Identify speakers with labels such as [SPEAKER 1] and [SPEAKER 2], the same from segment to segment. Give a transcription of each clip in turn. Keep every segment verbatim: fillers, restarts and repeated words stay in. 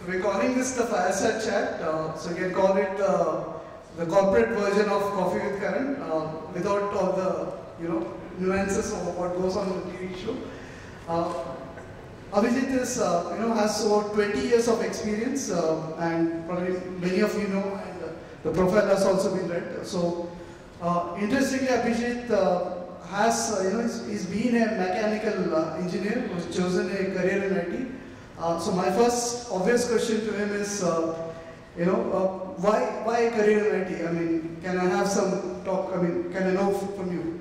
[SPEAKER 1] we're calling this the fireside chat, uh, so you can call it uh, the corporate version of Coffee with Karan, uh, without all the you know nuances of what goes on in the T V show. Uh, Abhijit is, uh, you know, has over twenty years of experience, uh, and probably many of you know, and uh, the profile has also been read. So, uh, interestingly, Abhijit uh, has, uh, you know, he's, he's been a mechanical uh, engineer who's chosen a career in I T. Uh, so, my first obvious question to him is, uh, you know, uh, why why a career in I T? I mean, can I have some talk? I mean, can I know from you?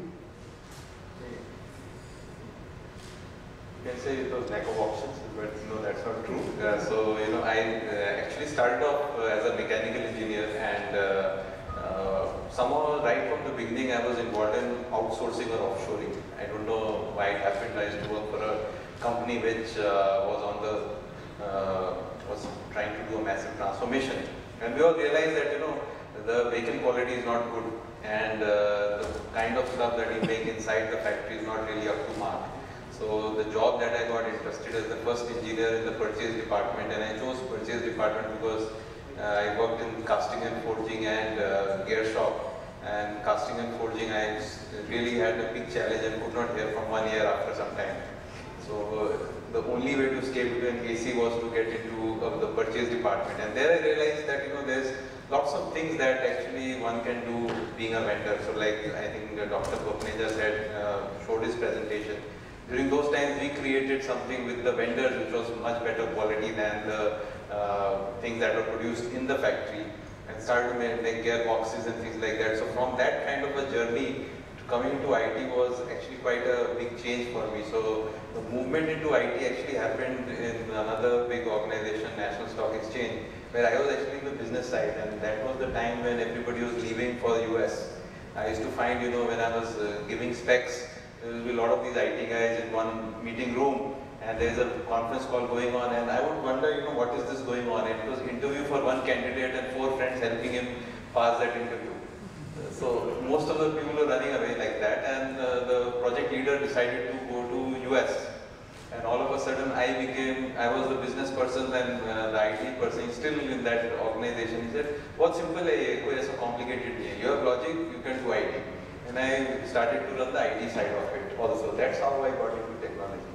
[SPEAKER 2] You can say it was lack of options, but no, that's not true. Uh, so, you know, I uh, actually started off uh, as a mechanical engineer, and uh, uh, somehow right from the beginning I was involved in outsourcing or offshoring. I don't know why it happened. I used to work for a company which uh, was on the, uh, was trying to do a massive transformation. And we all realized that, you know, the vehicle quality is not good, and uh, the kind of stuff that you make inside the factory is not really up to mark. So the job that I got interested as the first engineer in the purchase department, and I chose purchase department because uh, I worked in casting and forging and uh, gear shop. And casting and forging, I really had a big challenge and could not hear from one year after some time. So uh, the only way to escape to an A C was to get into uh, the purchase department. And there I realized that, you know, there's lots of things that actually one can do being a vendor. So like I think uh, Doctor Bhopneja said, uh, showed his presentation. During those times, we created something with the vendors which was much better quality than the uh, things that were produced in the factory, and started to make, make gearboxes and things like that. So from that kind of a journey, coming to I T was actually quite a big change for me. So the movement into I T actually happened in another big organization, National Stock Exchange, where I was actually in the business side, and that was the time when everybody was leaving for the U S. I used to find, you know, when I was uh, giving specs, there will be a lot of these I T guys in one meeting room, and there is a conference call going on, and I would wonder, you know, what is this going on? It was interview for one candidate and four friends helping him pass that interview. So most of the people were running away like that, and uh, the project leader decided to go to U S. And all of a sudden I became, I was the business person and uh, the I T person still in that organization. He said, "What simple hai, koi aisa complicated nahi hai. You have logic, you can do I T." And I started to run the I T side of it also. That's how I got into technology.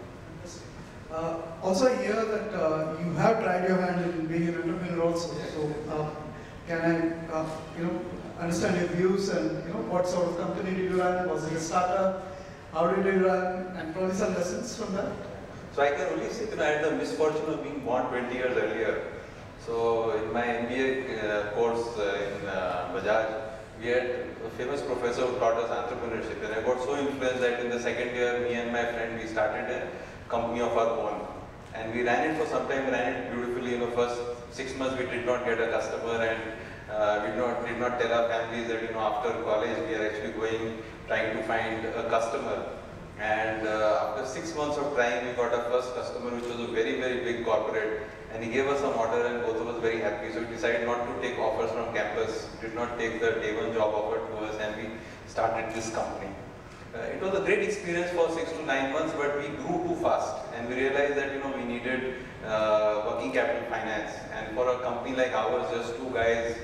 [SPEAKER 1] Uh, also, I hear that uh, you have tried your hand in being an entrepreneur also. So, uh, can I, uh, you know, understand your views and you know what sort of company did you run? Was it a startup? How did you run? And probably some lessons from that.
[SPEAKER 2] So I can only say that I had the misfortune of being born twenty years earlier. So in my M B A uh, course uh, in uh, Bajaj, we had a famous professor who taught us entrepreneurship, and I got so influenced that in the second year, me and my friend, we started a company of our own. And we ran it for some time, ran it beautifully. You know, first six months we did not get a customer, and uh, we did not, did not tell our families that, you know, after college we are actually going, trying to find a customer. And uh, after six months of trying, we got our first customer, which was a very, very big corporate. And he gave us some order, and both of us very happy. So we decided not to take offers from campus, did not take the day one job offered to us, and we started this company. Uh, it was a great experience for six to nine months, but we grew too fast, and we realized that, you know, we needed uh, working capital finance. And for a company like ours, just two guys,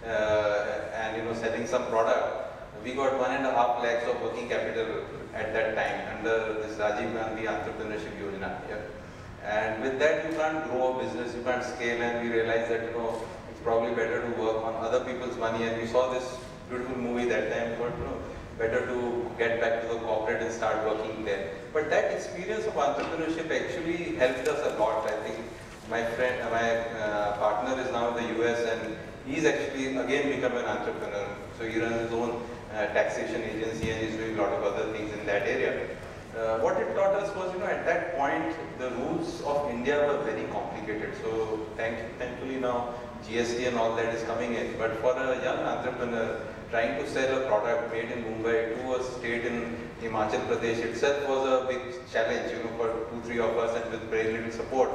[SPEAKER 2] uh, and you know, selling some product, we got one and a half lakhs of working capital at that time under this Rajiv Gandhi Entrepreneurship Yojana. Yeah. And with that, you can't grow a business, you can't scale, and we realized that, you know, it's probably better to work on other people's money. And we saw this beautiful movie that time, we thought, you know, better to get back to the corporate and start working there. But that experience of entrepreneurship actually helped us a lot. I think my friend, my uh, partner is now in the U S, and he's actually again become an entrepreneur. So he runs his own uh, taxation agency, and he's doing a lot of other things in that area. Uh, what it taught us was, you know, at that point, the rules of India were very complicated. So thank, thankfully now G S T and all that is coming in. But for a young entrepreneur, trying to sell a product made in Mumbai to a state in Himachal Pradesh itself was a big challenge, you know, for two, three of us, and with very little support.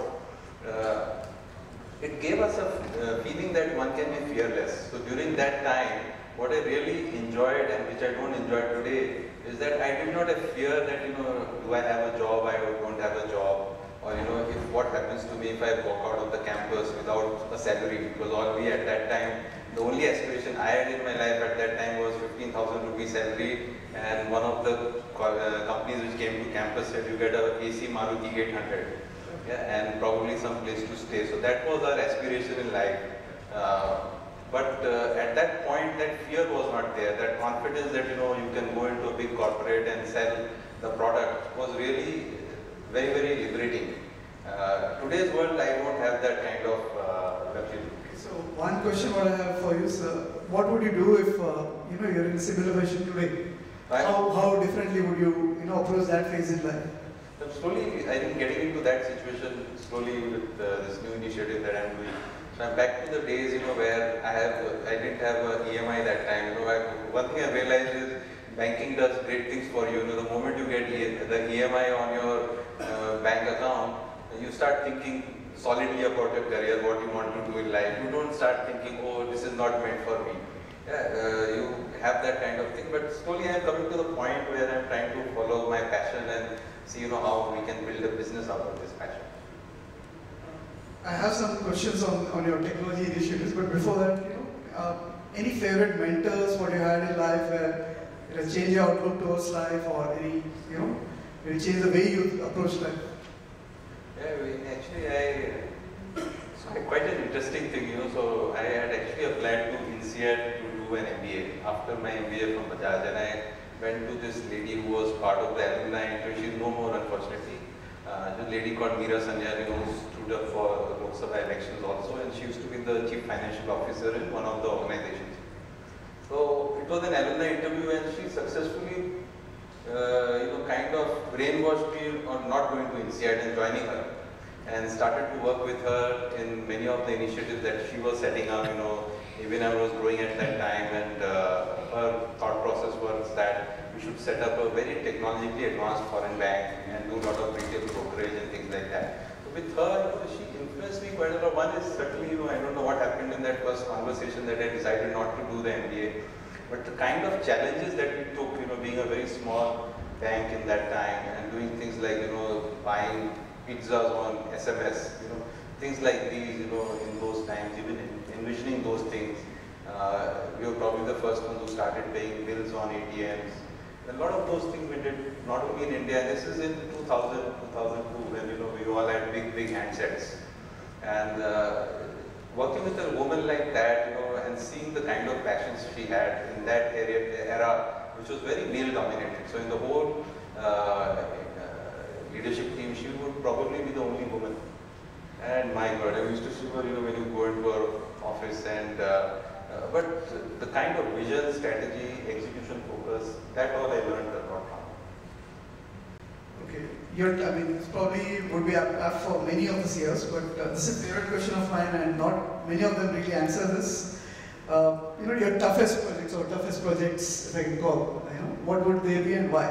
[SPEAKER 2] Uh, it gave us a uh, feeling that one can be fearless. So during that time, what I really enjoyed, and which I don't enjoy today, is that I did not have fear that, you know, do I have a job, I don't have a job, or, you know, if what happens happens to me if I walk out of the campus without a salary, because already at that time, the only aspiration I had in my life at that time was fifteen thousand rupees salary, and one of the uh, companies which came to campus said you get a A C Maruti eight hundred, yeah, and probably some place to stay. So that was our aspiration in life. Uh, but uh, at that point, that fear was not there. That confidence that you know you can go into a big corporate and sell the product was really very, very liberating. Uh, today's world, I don't have that kind of uh, luxury.
[SPEAKER 1] So one question what I have for you, sir. What would you do if uh, you know you're in a similar position today?
[SPEAKER 2] Right.
[SPEAKER 1] How how differently would you you know approach that phase in life?
[SPEAKER 2] So slowly, I think getting into that situation slowly with uh, this new initiative that I'm doing. So I'm back to the days, you know, where I have I didn't have a E M I that time. You know, I, one thing I realized is banking does great things for you. You know, the moment you get e the E M I on your uh, bank account, you start thinking solidly about your career, what you want to do in life. You don't start thinking, oh, this is not meant for me. Yeah, uh, you have that kind of thing. But slowly I'm coming to the point where I'm trying to follow my passion and see, you know, how we can build a business out of this passion.
[SPEAKER 1] I have some questions on, on your technology initiatives, but before that, you know, uh, any favorite mentors what you had in life where it has changed your outlook towards life, or any, you know, maybe change the way you approach life?
[SPEAKER 2] Yeah, we, actually, I, so quite an interesting thing, you know, so I had actually applied to INSEAD to do an M B A after my M B A from Bajaj, and I went to this lady who was part of the alumni, she's no more unfortunately. Uh, this lady called Meera Sanjani, who stood up for Lok Sabha elections also, and she used to be the chief financial officer in one of the organizations. So it was an alumni interview, and she successfully, uh, you know, kind of brainwashed me on not going to INSEAD and joining her, and started to work with her in many of the initiatives that she was setting up. You know, even I was growing at that time, and uh, her thought process was that we should set up a very technologically advanced foreign bank and do a lot of retail brokerage and things like that. So with her, she influenced me quite a lot. One is certainly, you know, I don't know what happened in that first conversation that I decided not to do the M B A, but the kind of challenges that we took, you know, being a very small bank in that time and doing things like, you know, buying pizzas on S M S, you know, things like these, you know, in those times, even envisioning those things. Uh, we were probably the first ones who started paying bills on A T Ms. A lot of those things we did not only in India. This is in two thousand, two thousand two, when you know we all had big, big handsets. And uh, working with a woman like that, you know, and seeing the kind of passions she had in that area, era, which was very male-dominated. So in the whole uh, uh, leadership team, she would probably be the only woman. And my God, I used to see her, you know, when you go into her office and. Uh, Uh, but the kind of vision, strategy, execution focus, that all I learned a lot from.
[SPEAKER 1] Okay, you're, I mean, it's probably would be apt apt for many of the C E Os, but uh, this is a favorite question of mine, and not many of them really answer this. Uh, you know, your toughest projects or toughest projects, if I can call, you know, what would they be and why?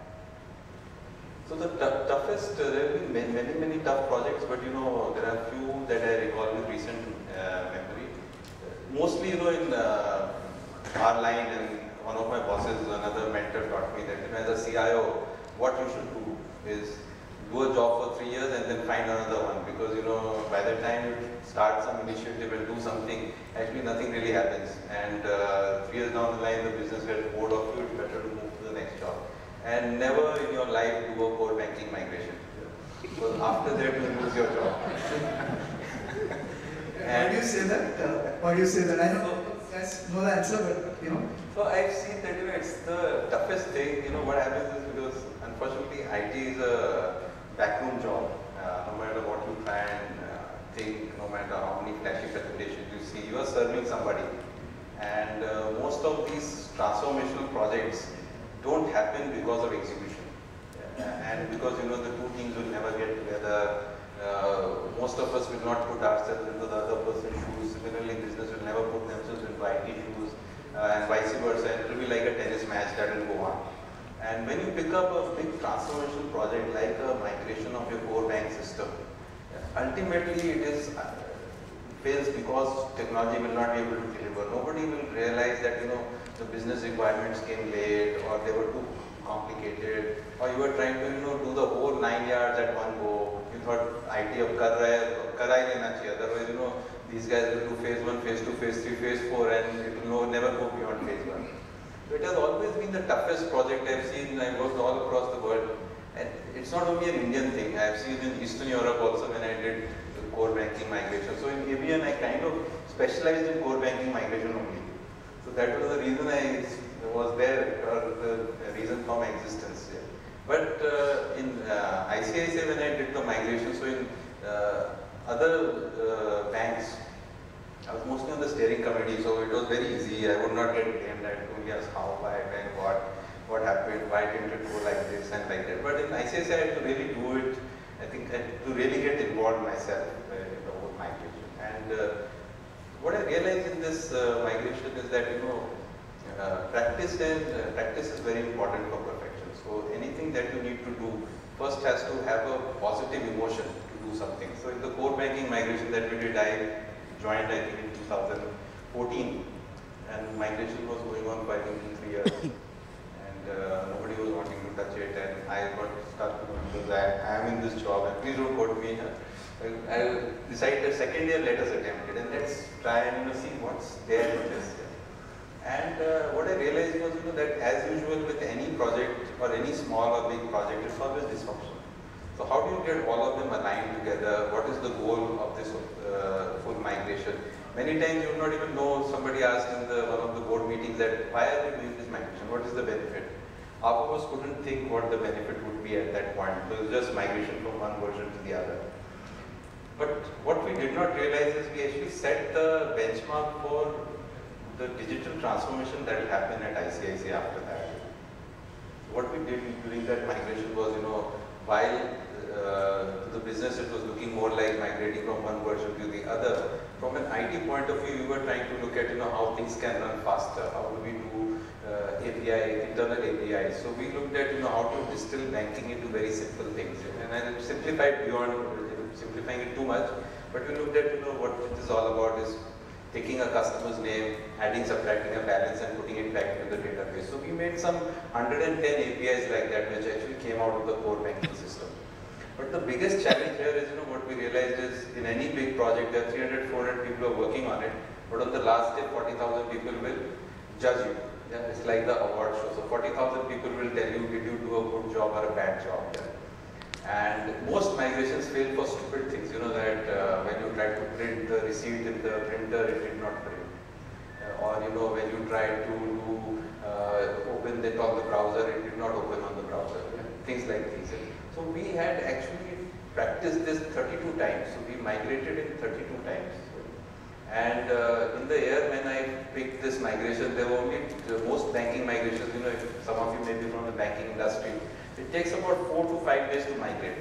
[SPEAKER 2] So the toughest, uh, there have been many, many, many tough projects, but you know, there are few that I recall with recent uh, memory. Mostly, you know, in uh, our line, and one of my bosses, another mentor, taught me that, you know, as a C I O, what you should do is do a job for three years and then find another one, because, you know, by the time you start some initiative and do something, actually nothing really happens. And uh, three years down the line, the business gets bored of you, it's better to move to the next job. And never in your life do a core banking migration, because after that you lose your job.
[SPEAKER 1] Why do you say that? Uh, why do you say that? I know you guys know the answer, but you know.
[SPEAKER 2] So I've seen that, you know, it's the toughest thing. You know, what happens is, because unfortunately I T is a backroom job. Uh, no matter what you try and uh, think, no matter how many flashy presentations you see, you are serving somebody. And uh, most of these transformational projects don't happen because of execution. Uh, and because, you know, the two teams will never get together. Uh, most of us will not put ourselves into the other person's shoes. Similarly, business will never put themselves into I T shoes, uh, and vice versa. It will be like a tennis match that will go on. And when you pick up a big transformational project like a migration of your core bank system, ultimately it is uh, fails because technology will not be able to deliver. Nobody will realize that, you know, the business requirements came late, or they were too complicated, or you were trying to, you know, do the whole nine yards at one go. You thought I T अब कर रहा है, करा ही लेना चाहिए. Otherwise, you know, these guys will do phase one, phase two, phase three, phase four, and it will no, never go beyond phase one. So it has always been the toughest project I've seen. I've worked all across the world, and it's not only an Indian thing. I've seen in Eastern Europe also when I did the core banking migration. So in A B N, I kind of specialized in core banking migration only. So that was the reason I was there, or the reason for my existence. Yeah. But uh, in uh, I C I C I, when I did the migration, so in uh, other uh, banks, I was mostly on the steering committee, so it was very easy. I would not get blamed. I would only ask how, why, when, what, what happened, why didn't it go like this and like that. But in I C I C I, I had to really do it. I think I had to really get involved myself uh, in the whole migration. And uh, what I realized in this uh, migration is that, you know, uh, practice and uh, practice is very important for perfection. So anything that you need to do first has to have a positive emotion to do something. So in the core banking migration that we did, I joined I think in two thousand fourteen, and migration was going on for I think three years, and uh, nobody was wanting to touch it, and I got stuck because I, I am in this job, and please don't quote me. I, I decided second year let us attempt it, and let's try and, you know, see what's there in this. And uh, what I realized was, you know, that as usual with any project or any small or big project, it's always dysfunction. So how do you get all of them aligned together? What is the goal of this uh, full migration? Many times you would not even know. Somebody asked in the, one of the board meetings that why are we doing this migration? What is the benefit? Half of us couldn't think what the benefit would be at that point. It was just migration from one version to the other. But what we did not realize is we actually set the benchmark for the digital transformation that will happen at I C I C I after that. What we did during that migration was, you know, while uh, the business it was looking more like migrating from one version to the other, from an I T point of view, we were trying to look at, you know, how things can run faster, how do we do uh, A P I, internal A P Is. So we looked at, you know, how to distill banking into very simple things. And I simplified beyond simplifying it too much, but we looked at, you know, what it is all about is taking a customer's name, adding, subtracting a balance, and putting it back into the database. So we made some one hundred ten A P Is like that, which actually came out of the core banking system. But the biggest challenge here is, you know, what we realized is in any big project, there are three hundred, four hundred people are working on it, but on the last day, forty thousand people will judge you. Yeah, it's like the award show. So forty thousand people will tell you, did you do a good job or a bad job? Yeah. And most migrations fail for stupid things, you know, that uh, when you try to print the receipt in the printer, it did not print. Uh, or, you know, when you try to do, uh, open it on the browser, it did not open on the browser. Yeah? Things like these. So we had actually practiced this thirty-two times. So we migrated in thirty-two times. And uh, in the year when I picked this migration, there were only the most banking migrations, you know, if some of you may be from the banking industry. It takes about four to five days to migrate.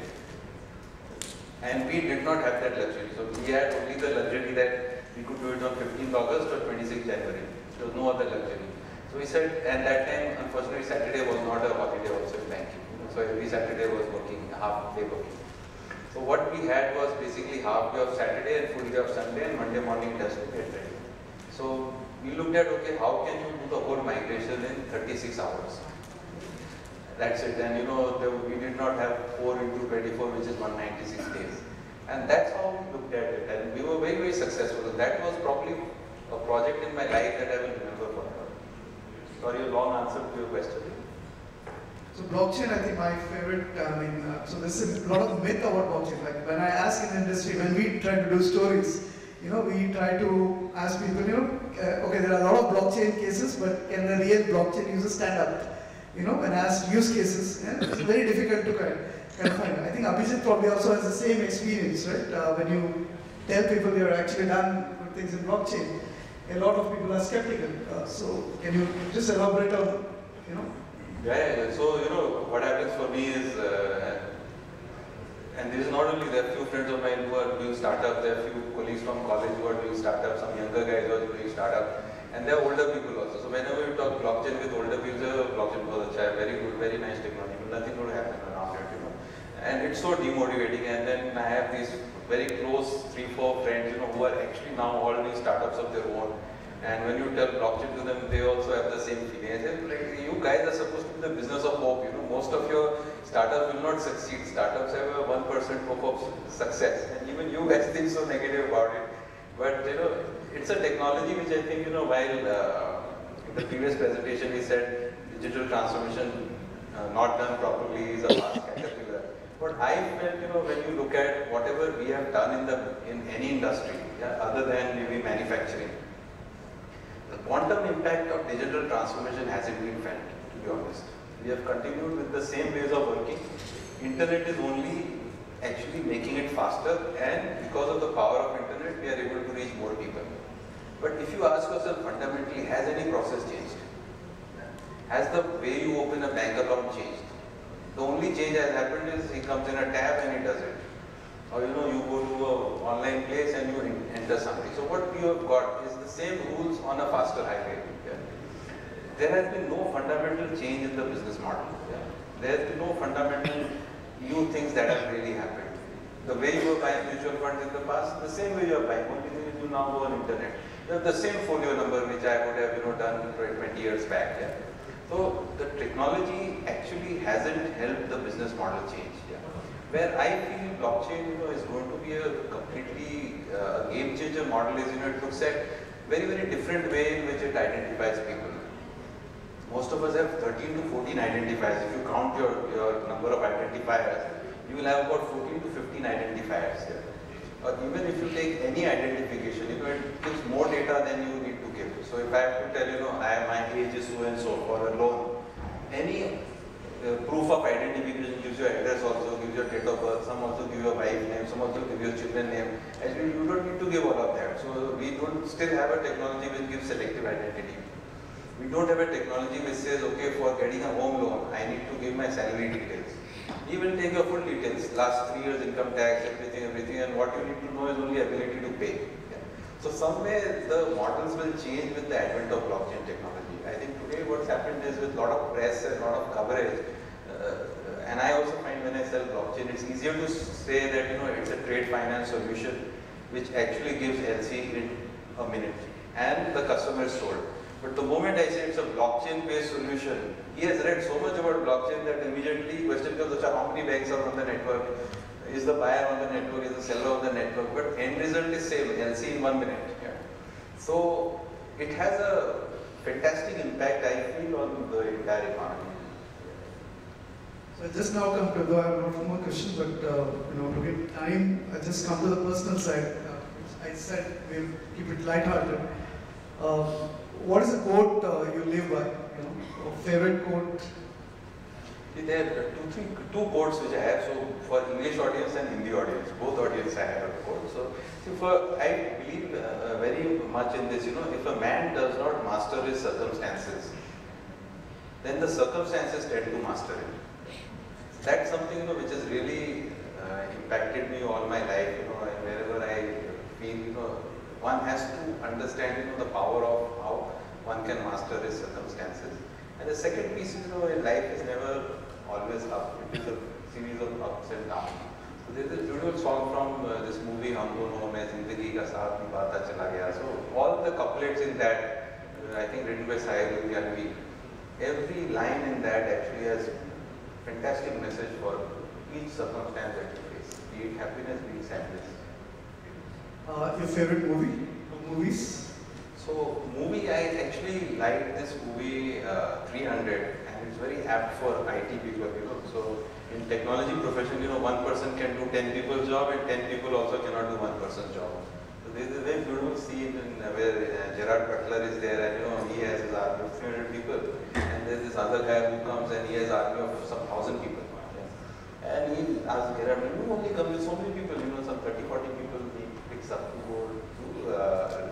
[SPEAKER 2] And we did not have that luxury. So we had only the luxury that we could do it on fifteenth August or twenty-sixth January. There was no other luxury. So we said, and that time, unfortunately, Saturday was not a holiday also in banking. So every Saturday was working, half day working. So what we had was basically half day of Saturday and full day of Sunday, and Monday morning it has to get ready. So we looked at, okay, how can you do the whole migration in thirty-six hours? That's it. And, you know, the, we did not have four into twenty-four, which is one hundred ninety-six days. And that's how we looked at it. And we were very, very successful. That was probably a project in my life that I will remember forever. Sorry, a long answer to your question.
[SPEAKER 1] So blockchain, I think my favorite, I mean, uh, so there's a lot of myth about blockchain. Like when I ask in the industry, when we try to do stories, you know, we try to ask people, you know, uh, okay, there are a lot of blockchain cases, but can the real blockchain user stand up? You know, when asked use cases, yeah, it's very difficult to kind of, kind of find. I think Abhijit probably also has the same experience, right? Uh, when you tell people you're actually done with things in blockchain, a lot of people are skeptical. Uh, so can you just elaborate on, you know?
[SPEAKER 2] Yeah, yeah, so, you know, what happens for me is, uh, and this is not only, there are few friends of mine who are doing startups, there are few colleagues from college who are doing startups, some younger guys who are doing startups. And there are older people also. So whenever you talk blockchain with older people, say, blockchain was a very good, very nice technology, but nothing would happen around it, you know. And it's so demotivating. And then I have these very close three, four friends, you know, who are actually now all doing startups of their own. And when you tell blockchain to them, they also have the same feeling. I say, like, you guys are supposed to be the business of hope, you know. Most of your startups will not succeed. Startups have a one percent hope of success, and even you guys think so negative about it. But you know, it's a technology which I think, you know, while uh, in the previous presentation we said digital transformation uh, not done properly is a vast caterpillar. But I felt, you know, when you look at whatever we have done in the in any industry, yeah, other than maybe manufacturing, the quantum impact of digital transformation hasn't been felt, to be honest. We have continued with the same ways of working. Internet is only actually making it faster, and because of the power of internet, we are able to reach more people. But if you ask yourself fundamentally, has any process changed? Has the way you open a bank account changed? The only change that has happened is he comes in a tab and he does it. Or you know, you go to an online place and you enter something. So what you have got is the same rules on a faster highway. Yeah. There has been no fundamental change in the business model. Yeah. There has been no fundamental new things that have really happened. The way you were buying mutual funds in the past, the same way you are buying. Only thing is you now go on internet. You have the same folio number which I would have, you know, done twenty years back. Yeah. So the technology actually hasn't helped the business model change. Yeah. Where I feel blockchain, you know, is going to be a completely uh, game changer model is, you know, it looks at very, very different way in which it identifies people. Most of us have thirteen to fourteen identifiers. If you count your, your number of identifiers, you will have about fourteen to fifteen identifiers. Yeah. Or even if you take any identification, you know, it gives more data than you need to give. So if I have to tell, you know, I, my age is so and so for a loan, any uh, proof of identification gives your address also, gives your date of birth, some also give your wife name, some also give your children name. Actually, you don't need to give all of that. So we don't still have a technology which gives selective identity. We don't have a technology which says, okay, for getting a home loan, I need to give my salary details. Even take your full details, last three years income tax, everything, everything, and what you need to know is only ability to pay. Yeah. So somewhere the models will change with the advent of blockchain technology. I think today what's happened is with a lot of press and a lot of coverage, uh, and I also find when I sell blockchain, it's easier to say that, you know, it's a trade finance solution which actually gives L C in a minute, and the customer is sold. But the moment I say it's a blockchain-based solution, he has read so much about blockchain that immediately question comes, how many banks are on the network? Is the buyer on the network? Is the seller on the network? But end result is same, L C in one minute. Yeah. So it has a fantastic impact, I feel, on the entire economy.
[SPEAKER 1] So I just now come to, though I have not more questions, but uh, you know, to get time, I just come to the personal side. Uh, I said we'll keep it lighthearted. Uh, What is a quote uh, you live by? You know, a favorite quote?
[SPEAKER 2] There are two, three, two quotes which I have. So for English audience and Hindi audience, both audience I have a quote. So, so for, I believe uh, very much in this. You know, if a man does not master his circumstances, then the circumstances tend to master him. That's something, you know, which has really uh, impacted me all my life. You know, and wherever I feel, you know, one has to understand, you know, the power of how one can master his circumstances. And the second piece is, you know, life is never always up. It is a series of ups and downs. So there is a beautiful song from uh, this movie, Hum Dono Mein Zindagi Ka Saath Nibhata Chala Gaya. So all the couplets in that, uh, I think written by Sahil Luधिanvi, every line in that actually has fantastic message for each circumstance that you face, be it happiness, be it sadness.
[SPEAKER 1] Uh, your favorite movie? Movies?
[SPEAKER 2] So, movie, I actually like this movie uh, three hundred, and it's very apt for I T people, you know. So, in technology profession, you know, one person can do ten people's job, and ten people also cannot do one person's job. So, there is a very beautiful scene in, uh, where uh, Gerard Butler is there, and you know, he has his army of three hundred people, and there's this other guy who comes and he has army of some thousand people. And he asks Gerard, you only come with so many people, you know, some thirty, forty people he picks up to go to uh,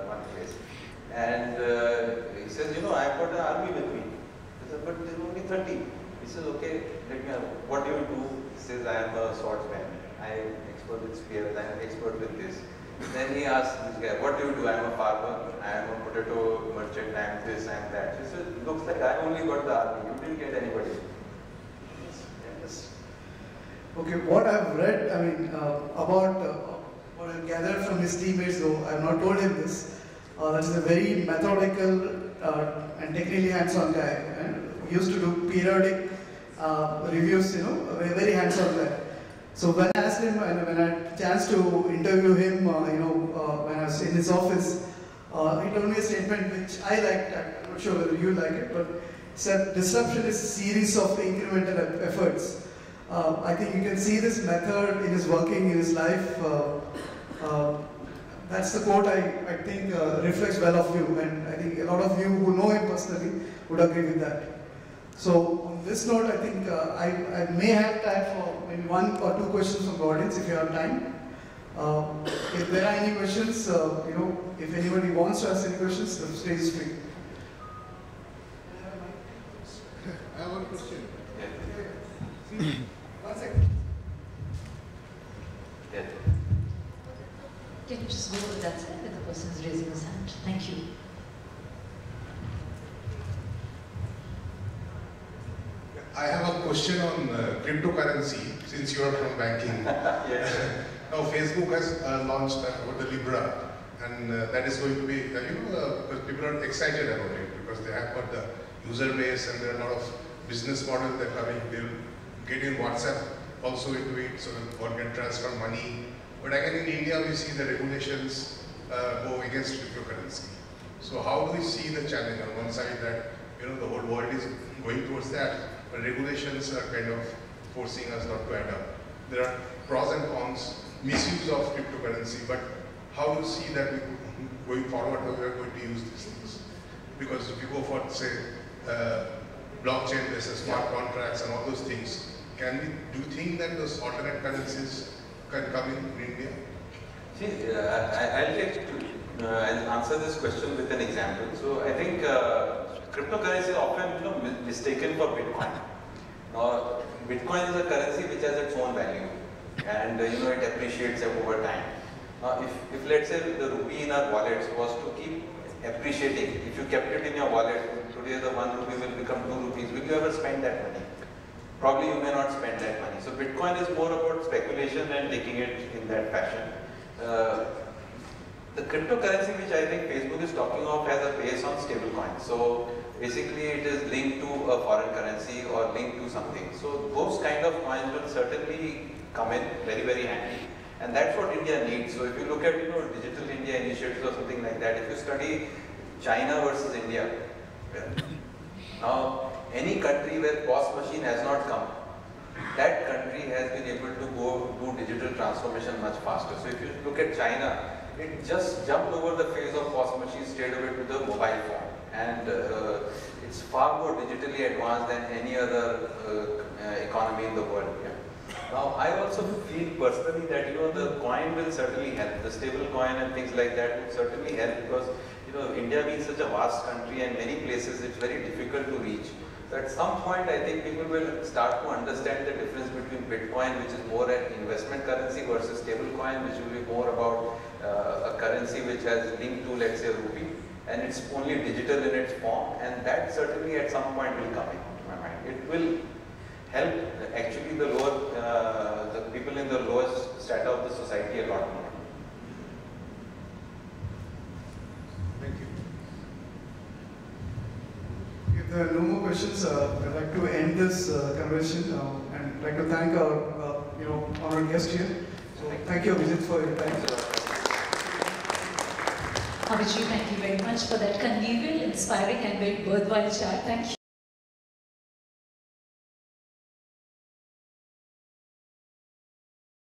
[SPEAKER 2] And uh, he says, you know, I've got an army with me. He says, but there's only thirty. He says, okay, let me have, what do you do? He says, I am a swordsman. I am expert with spears. I am expert with this. Then he asks this guy, what do you do? I am a farmer. I am a potato merchant. I am this, I am that. He says, looks like I only got the army. You didn't get anybody.
[SPEAKER 1] Yes. Okay, what I've read, I mean, uh, about uh, what I've gathered from his teammates, though I have not told him this. Uh, that is a very methodical uh, and technically hands-on guy. And he used to do periodic uh, reviews, you know, very, very hands-on there. So when I asked him, and when I had a chance to interview him, uh, you know, uh, when I was in his office, uh, he told me a statement which I liked. I'm not sure whether you like it, but he said, disruption is a series of incremental efforts. Uh, I think you can see this method in his working, in his life. Uh, uh, that's the quote I, I think uh, reflects well of you, and I think a lot of you who know him personally would agree with that. So on this note, I think uh, I, I may have time for maybe one or two questions from the audience if you have time. Uh, if there are any questions, uh, you know, if anybody wants to ask any questions, the stage is free.
[SPEAKER 3] I have one question.
[SPEAKER 2] Yeah.
[SPEAKER 1] One second.
[SPEAKER 2] Yeah.
[SPEAKER 4] Can you just go to that side where the person is raising his hand? Thank you.
[SPEAKER 3] I have a question on uh, cryptocurrency, since you are from banking.
[SPEAKER 2] Yes.
[SPEAKER 3] Now, Facebook has uh, launched uh, the Libra, and uh, that is going to be, uh, you know, uh, because people are excited about it because they have got the user base and there are a lot of business models that are coming. They'll get in WhatsApp also into it, so that one can transfer money. But again, in India, we see the regulations uh, go against cryptocurrency. So how do we see the challenge on one side that, you know, the whole world is going towards that, but regulations are kind of forcing us not to adapt. There are pros and cons, misuse of cryptocurrency, but how do you see that we, going forward, how we are going to use these things? Because if you go for, say, uh, blockchain basis, smart contracts and all those things, can we, do you think that those alternate currencies can come in, in India?
[SPEAKER 2] See, uh, I, I'll take to, uh, I'll answer this question with an example. So I think uh, cryptocurrency is often, you know, mistaken for Bitcoin. Now, Bitcoin is a currency which has its own value, and uh, you know, it appreciates over time. Now, if, if let's say the rupee in our wallets was to keep appreciating, if you kept it in your wallet, today the one rupee will become two rupees. Will you ever spend that money? Probably you may not spend that money. So Bitcoin is more about speculation and taking it in that fashion. Uh, the cryptocurrency which I think Facebook is talking of has a base on stablecoin. So basically it is linked to a foreign currency or linked to something. So those kind of coins will certainly come in very, very handy. And that's what India needs. So if you look at, you know, Digital India initiatives or something like that, if you study China versus India, now any country where P O S machine has not come, that country has been able to go do digital transformation much faster. So if you look at China, it just jumped over the phase of P O S machine straight away to the mobile phone. And uh, it's far more digitally advanced than any other uh, uh, economy in the world. Yeah. Now, I also feel personally that, you know, the coin will certainly help. The stable coin and things like that will certainly help because, you know, India being such a vast country and many places it's very difficult to reach. So at some point, I think people will start to understand the difference between Bitcoin, which is more an investment currency, versus stable coin, which will be more about uh, a currency which has linked to, let's say, a rupee, and it's only digital in its form, and that certainly at some point will come into my mind. It will help actually the lower, uh, the people in the lowest strata of the society a lot more.
[SPEAKER 3] Thank you.
[SPEAKER 1] If there are no more questions, uh, I'd like to end this uh, conversation uh, and I'd like to thank our uh, you know, honored guest here. So thank you, Abhijit, for your time.
[SPEAKER 4] Abhijit, thank you very much for that convivial, inspiring and very worthwhile chat. Thank you.